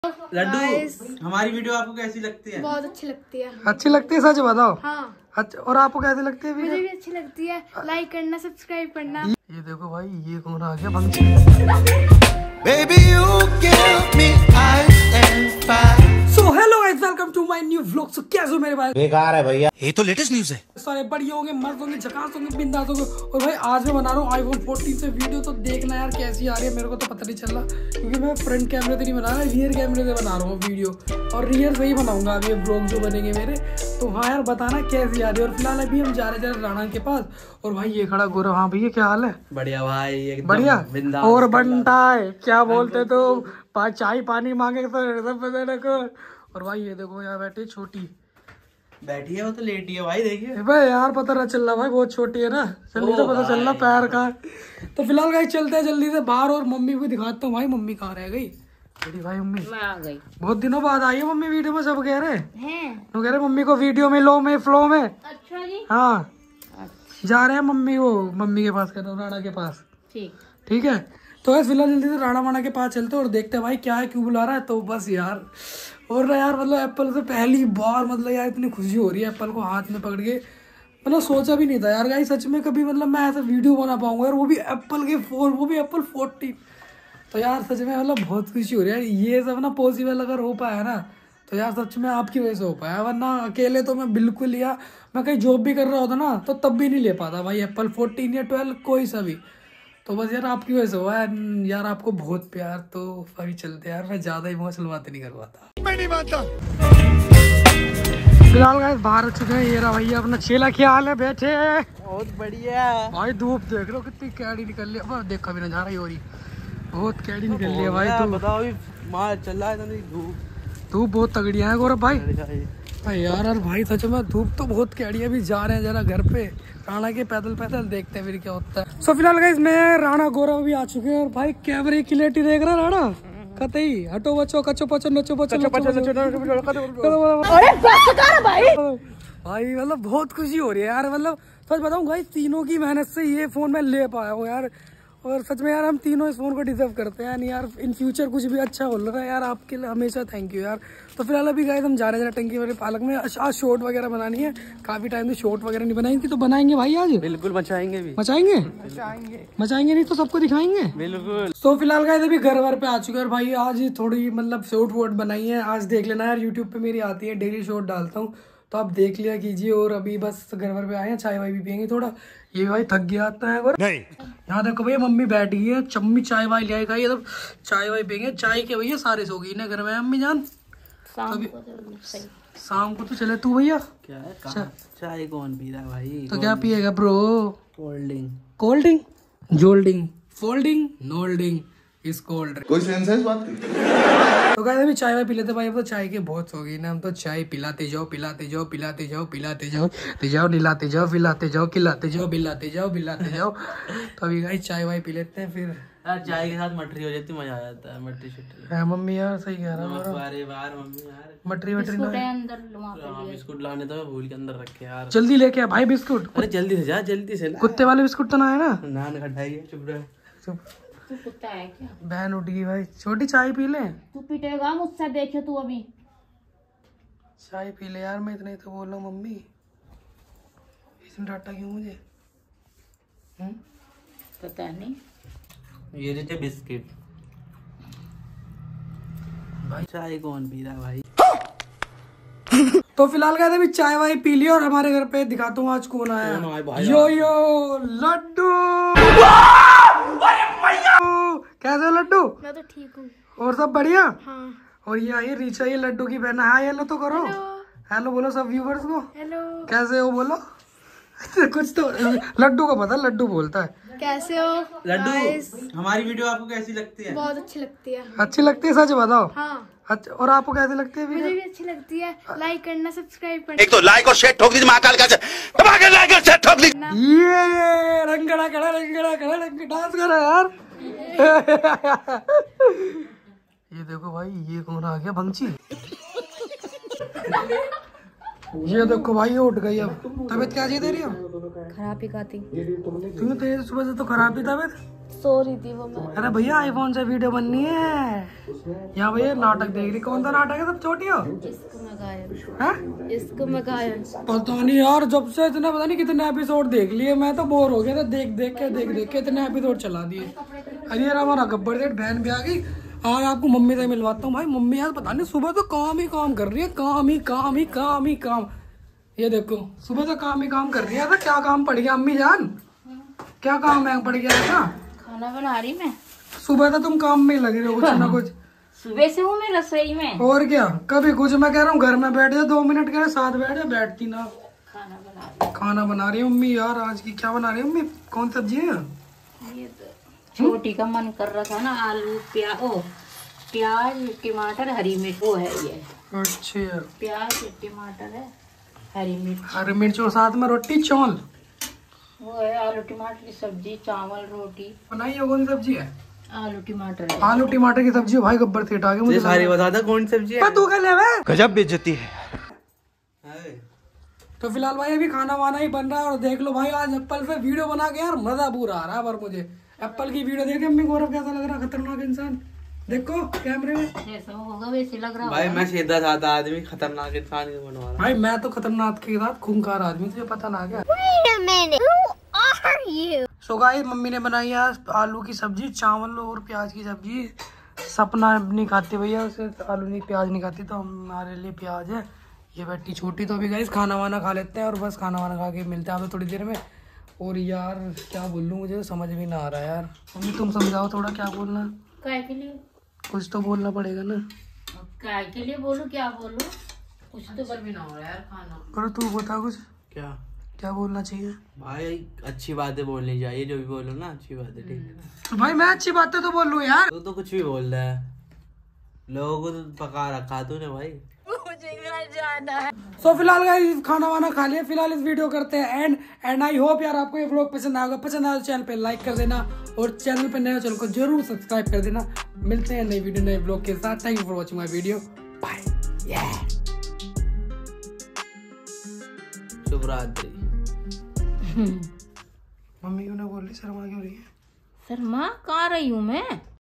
लड्डू, हमारी वीडियो आपको कैसी लगती है? बहुत अच्छी लगती है। अच्छी लगती है, सच बताओ। हाँ। अच्छा, और आपको कैसी लगती है वीडियो? मुझे भी अच्छी लगती है। लाइक करना, सब्सक्राइब करना। ये देखो भाई, ये कौन आ गया भंगी। Baby, you give me ice and fire. So hello guys, welcome to my new vlog. So कैसे हो मेरे भाई? बेकार है भैया, ये तो लेटेस्ट न्यूज है। सारे बढ़िया होंगे, मस्त होंगे, झकास होंगे, बिंदास होंगे। और भाई आज मैं बना रहा हूँ iPhone 14 से वीडियो, तो देखना यार कैसी आ रही है। मेरे को तो पता नहीं चल रहा क्योंकि मैं फ्रंट कैमरे से नहीं बना रहा, रियर कैमरे से बना रहा हूँ वीडियो, और रियर से ही बनाऊंगा अभी व्लॉग जो बनेंगे मेरे। तो हाँ यार, बताना कैसी आ रही है। और फिलहाल अभी हम जा रहे हैं राणा के पास। और भाई ये खड़ा गोरा। हाँ भैया, क्या हाल है? बढ़िया भाई, एकदम बढ़िया। और बनता है क्या बोलते तो चाय पानी मांगे तो। और भाई ये देखो यार, बैठी छोटी बैठी है, वो तो लेटी है भाई। देखिए भाई यार, पता ना चल रहा भाई, बहुत छोटी है ना, जल्दी तो पता चल रहा पैर का। तो फिलहाल गाइस चलते हैं जल्दी से बाहर, और मम्मी को दिखाता हूँ। भाई मम्मी कहाँ रह गई? भाई मम्मी मैं आ गई। बहुत दिनों बाद आई है मम्मी वीडियो में, सब कह रहे हैं। तो कह रहे मम्मी को वीडियो में लो में फ्लो में। अच्छा जी। हाँ, जा रहे हैं मम्मी, वो मम्मी के पास, राणा के पास। ठीक है, तो यार फिलहाल जल्दी से राणा वाणा के पास चलते हैं और देखते हैं भाई क्या है, क्यों बुला रहा है। तो बस यार, और ना यार मतलब एप्पल से पहली बार मतलब यार इतनी खुशी हो रही है एप्पल को हाथ में पकड़ के। मतलब सोचा भी नहीं था यार गाइस, सच में कभी मतलब मैं ऐसा वीडियो बना पाऊंगा यार, वो भी एप्पल के फोन, वो भी एप्पल 14। तो यार सच में मतलब बहुत खुशी हो रही है। ये सब ना पॉसिबल अगर हो पाया ना, तो यार सच में आपकी वजह से हो पाया, वरना अकेले तो मैं बिल्कुल, या मैं कहीं जॉब भी कर रहा होता ना तो तब भी नहीं ले पाता भाई एप्पल 14 या 12 कोई सा भी। तो बस यार आपकी वजह से हुआ है यार, आपको बहुत प्यार। तो अभी चलते यार, मैं ज्यादा इमोशनल बातें नहीं कर पाता। मैं नहीं मानता। फिलहाल गाइस बाहर आ चुके हैं। ये रहा भैया अपना चेला, क्या हाल है? बैठे बहुत बढ़िया भाई। धूप देख रहे हो कितनी कैडी निकल रही है, देखा भी नजारा ही हो रही, बहुत कैडी निकल रही है भाई। तो बताओ अभी मार चल रहा है, धूप बहुत तगड़ी है गौरव भाई। यार और भाई सच में धूप तो बहुत कैडी है। अभी जा रहे हैं जरा घर पे राणा के, पैदल पैदल देखते हैं फिर क्या होता है। सो फिलहाल गाइस मैं राणा गौरव भी आ चुके हैं, और भाई कैमरे की क्लैरिटी देख रहा राणा कतई। हटो बच्चो, कचो पचो नचो बच्चो भाई। मतलब बहुत खुशी हो रही है यार। मतलब सच बताऊं भाई, तीनों की मेहनत से ये फोन मैं ले पाया हूँ यार। और सच में यार हम तीनों इस फोन को डिजर्व करते हैं यार। इन फ्यूचर कुछ भी अच्छा हो रहा है यार, आपके लिए हमेशा थैंक यू यार। तो फिलहाल अभी गाइस हम जा रहे हैं टंकी वाले पालक में, आज शॉर्ट वगैरह बनानी है। काफी टाइम से शॉर्ट वगैरह नहीं बनाई थी, तो बनाएंगे भाई आज। बिल्कुल मचाएंगे भी, मचाएंगे नहीं तो सबको दिखाएंगे बिल्कुल। तो फिलहाल गाइस अभी घर वर पे आ चुके हैं, और भाई आज थोड़ी मतलब शॉर्ट वोट बनाई है। आज देख लेना यार, यूट्यूब पे मेरी आती है, डेली शॉर्ट डालता हूँ, तो आप देख लिया कीजिए। और अभी बस घर वर पे आए हैं, चाय वाय भी पियेंगे थोड़ा। ये भाई थक गया आता है नहीं। यहाँ देखो भैया, मम्मी बैठ गई है, चम्मी चाय वाय ले आएगा, ये सब चाय वाय पियेंगे। चाय के भैया सारे सो गई ना घर में अम्मी जान। शाम को तो चले तू भैया। क्या है, चाय कौन पी रहा है भाई? तो क्या पिएगा bro? Cold drink. Cold drink, जोल्डिंग, फोल्डिंग, नोल्डिंग इस कोल्ड ड्रिंक। कोई सेंस है इस बात की? तो गाइस अभी चाय वाय पी लेते भाई। अब तो चाय के बहुत हो गई ना, हम तो चाय पिलाते जाओ, पिलाते जाओ, पिलाते जाओ, पिलाते जाओ, जाओ निलाते जाओ, पिलाते जाओ, खिलाते जाओ, बिलाते जाओ, बिलाते जाओ। तो अभी गाइस चाय वाय पी लेते हैं, फिर यार चाय के साथ मटरी हो जाती, मजा आ जाता है। मटरी शटरी है मम्मी यार, सही कह रहा है। बारे बार मम्मी यार, मटरी वटरी ना बिस्कुट लाने तो मैं भूल के अंदर रखे यार। जल्दी लेके आ भाई बिस्कुट। अरे जल्दी से जा, जल्दी से। कुत्ते वाले बिस्कुट तो ना है ना? नान खटाई है, चुप रहे। तू कुत्ता है क्या? बहन उठ गई भाई, छोटी चाय पी ले। तू पिटेगा मुझसे, देखे तू अभी। चाय पी ले यार, मैं इतना ही तो बोल रहा हूँ मम्मी। इसने डांटा क्यों मुझे? पता नहीं। ये देते बिस्किट भाई। चाय कौन पी रहा है भाई? तो फिलहाल कहते अभी चाय वाय पी लिया, और हमारे घर पे दिखाता हूँ आज कौन आया। यो यो लड्डू। कैसे हो लड्डू? मैं तो ठीक हूँ। और सब बढ़िया? हाँ। और ये आई रीचा, ये लड्डू की बहन। हाय हेलो तो करो। हेलो बोलो सब व्यूवर्स को। हेलो। कैसे हो बोलो। कुछ तो लड्डू को पता, लड्डू बोलता है। कैसे हो लड्डू, हमारी वीडियो आपको कैसी लगती है? बहुत अच्छी लगती है। अच्छी लगती है, सच बताओ। हाँ। अच्छा, और आपको कैसी लगती है मुझे वीडियो? भी अच्छी लगती है। लाइक करना, सब्सक्राइब करना। एक तो लाइक और शेयर ठोक दीजिए महाकाल का, लाइक और शेयर ठोक दीजिए। ये रंगड़ा खड़ा, रंगड़ा खड़ा, डांस करो यार। ये देखो भाई, ये कौन आ गया भंगी। ये देखो भाई, ये उठ गई। अब तबीयत कैसी है तेरी? खराब ही खाती। तुम्हें तो ये सुबह से तो खराब ही तबीयत। सो रही थी वो मैं। अरे भैया आईफोन से वीडियो बननी है। यहाँ भैया नाटक देख रही। कौन सा नाटक है? सब छोटी हो। इश्क में घायल। हाँ? इश्क में घायल। पता नहीं यार, जब से इतने पता नहीं कितने एपिसोड देख लिए। मैं तो बोर हो गया था देख देख के इतने एपिसोड चला दिए। अरे यार हमारा गब्बर सेठ बहन भी आ गई। आज आपको मम्मी से मिलवाता हूँ। भाई मम्मी यार पता नहीं सुबह तो काम ही काम कर रही है। काम। ये देखो सुबह तो काम ही काम कर रही है। तो क्या काम पड़ गया अम्मी जान? क्या काम है पड़ गया था? खाना बना रही मैं। सुबह तो तुम काम में ही लगे रहो कुछ ना कुछ। सुबह से हूँ मैं रसोई में। और क्या, कभी कुछ मैं कह रहा हूँ घर में बैठ जा 2 मिनट के साथ बैठ जा, बैठती ना। खाना बना रही है मम्मी। यार आज की क्या बना रही है मम्मी? कौन सब्जी है? ये तो छोटी का मन कर रहा था ना। आलू प्याज टमाटर हरी मिर्च वो है ये। अच्छा प्याज टमाटर है, हरी मिर्च और साथ में रोटी चौल वो है। आलू टमाटर की सब्जी, चावल रोटी बनाई है। कौन सब्जी है? आलू टमाटर है। आलू टमाटर की सब्जी। भाई गब्बर सेठ आ गए। मुझे सारी बता दे कौन सब्जी है। तू कर ले बे। गजब बेइज्जती है। तो फिलहाल भाई अभी खाना वाना ही बन रहा है। और देख लो भाई आज एप्पल पे वीडियो बना के यार मजा पूरा आ रहा है। पर मुझे एप्पल की वीडियो देख अम्मी गौरव कैसा लग रहा है? खतरनाक इंसान। देखो कैमरे में जैसा होगा वैसे लग रहा भाई। मैं सीधा साधा आदमी खतरनाक इंसान क्यों बनवा रहा? भाई मैं तो खतरनाक के साथ खूंखार आदमी, तुझे पता ना क्या? सो गाइस मम्मी ने बनाई है आलू की सब्जी, चावल और प्याज की सब्जी। सपना नहीं खाती भैया, उसे आलू नहीं प्याज नहीं खाती, तो हमारे लिए प्याज है। ये बैठी छोटी। तो अभी गाइस खाना वाना खा लेते हैं और बस खाना वाना खा के मिलते हैं आपसे थोड़ी देर में। और यार क्या बोलूं, मुझे समझ भी ना आ रहा यार। मम्मी तुम समझाओ थोड़ा क्या बोलना। काय के लिए? कुछ तो बोलना पड़ेगा ना। काय के लिए बोलूं? क्या बोलूं? कुछ तो कर भी ना हो रहा यार खाना। करो तू बता कुछ। क्या बोलना चाहिए भाई? अच्छी बातें बोलनी चाहिए। जो भी बोलो ना अच्छी बातें, ठीक है? तो भाई मैं अच्छी बातें तो बोल लूं यार। तू तो कुछ भी बोल रहा है। लोगों को तो पका रखा तूने भाई। सो फिलहाल गाइस खाना वाना खा लिया। फिलहाल इस वीडियो करते हैं एंड आई होप यार आपको ये व्लॉग पसंद आएगा। पसंद आया तो चैनल पे लाइक कर देना और चैनल पे नए हो चैनल को जरूर सब्सक्राइब कर देना। मिलते हैं नई वीडियो नए व्लॉग के साथ। Thank you for watching my video. Bye. शुभ रात्रि। मम्मी क्यों ना बोल रही? शर्मा क्यों रही है? शर्मा कहाँ रही हूँ मैं?